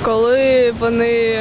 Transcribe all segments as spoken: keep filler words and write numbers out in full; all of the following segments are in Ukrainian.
Коли вони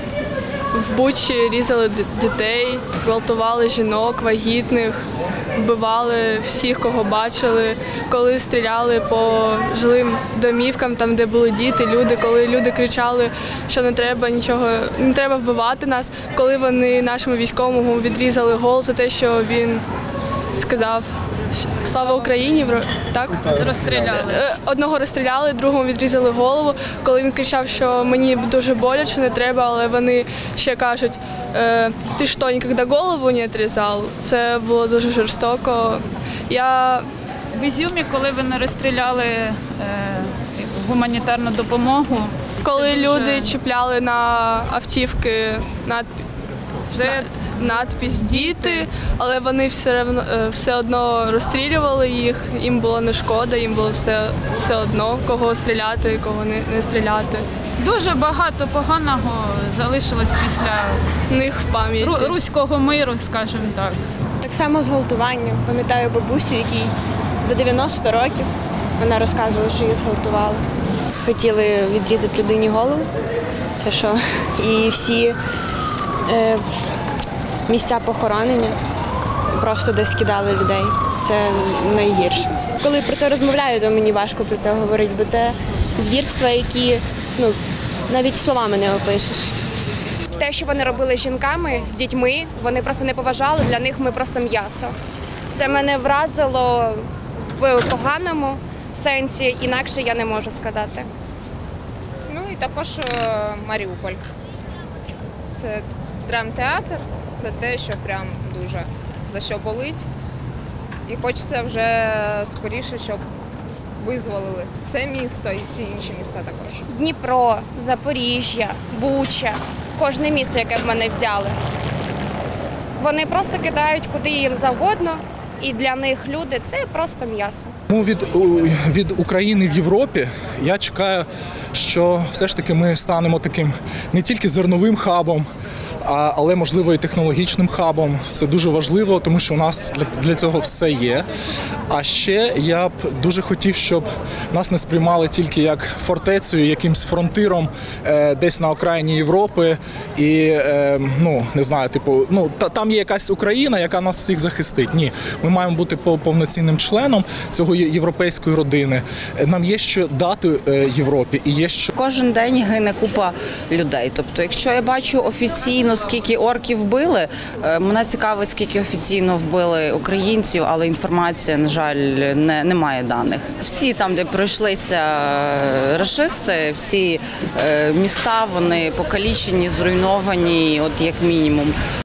в Бучі різали дітей, гвалтували жінок, вагітних, вбивали всіх, кого бачили, коли стріляли по жилим домівкам, там, де були діти, люди, коли люди кричали, що не треба нічого, не треба вбивати нас, коли вони нашому військовому відрізали голову за те, що він сказав «Слава Україні», так? Розстріляли. Одного розстріляли, другому відрізали голову. Коли він кричав, що мені дуже боляче, не треба, але вони ще кажуть, ти що, ніколи голову не відрізав? Це було дуже жорстоко. Я... В Ізюмі, коли вони розстріляли е, гуманітарну допомогу. Коли дуже... люди чіпляли на автівки надпис, це... надпис «Діти», але вони все одно, все одно розстрілювали їх, їм було не шкода, їм було все, все одно, кого стріляти, кого не, не стріляти. Дуже багато поганого залишилось після них в пам'яті. Ру, руського миру, скажімо так. Так само зґвалтування. Пам'ятаю бабусю, якій за дев'яносто років вона розказувала, що її зґвалтували. Хотіли відрізати людині голову, це що, і всі е, місця похоронення просто десь кидали людей. Це найгірше. Коли про це розмовляю, то мені важко про це говорити, бо це звірства, які ну, навіть словами не опишеш. Те, що вони робили з жінками, з дітьми, вони просто не поважали, для них ми просто м'ясо. Це мене вразило в поганому сенсі, інакше я не можу сказати. Ну і також Маріуполь. Це драмтеатр, це те, що прям дуже за що болить. І хочеться вже скоріше, щоб визволили це місто і всі інші міста також. Дніпро, Запоріжжя, Буча, кожне місто, яке в мене взяли. Вони просто кидають куди їм завгодно, і для них люди – це просто м'ясо. Ну, від, від України в Європі я чекаю, що все ж таки ми станемо таким не тільки зерновим хабом, а, але, можливо, і технологічним хабом. Це дуже важливо, тому що у нас для, для цього все є. А ще я б дуже хотів, щоб нас не сприймали тільки як фортецю, якимсь фронтиром е, десь на окраїні Європи. І, е, ну, не знаю, типу, ну, та, там є якась Україна, яка нас всіх захистить. Ні, ми маємо бути повноцінним членом цього європейської родини. Нам є що дати Європі і є що... Кожен день гине купа людей. Тобто, якщо я бачу офіційно, скільки орків вбили, мене цікавить, скільки офіційно вбили українців, але інформація, на жаль, не, немає даних. Всі там, де пройшлися рашисти, всі міста, вони покалічені, зруйновані, от як мінімум.